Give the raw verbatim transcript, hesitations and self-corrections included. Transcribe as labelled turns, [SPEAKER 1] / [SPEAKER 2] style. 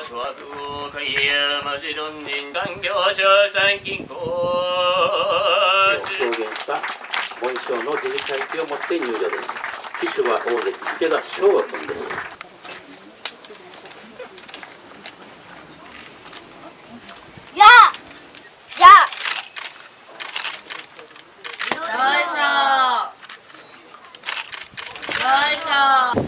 [SPEAKER 1] 諸悪を海山市どん人環境省産金庫
[SPEAKER 2] 表現した紋章の自治会旗を持って入場です。旗手は大関池田翔吾君です。
[SPEAKER 3] ややよいしょよいしょ。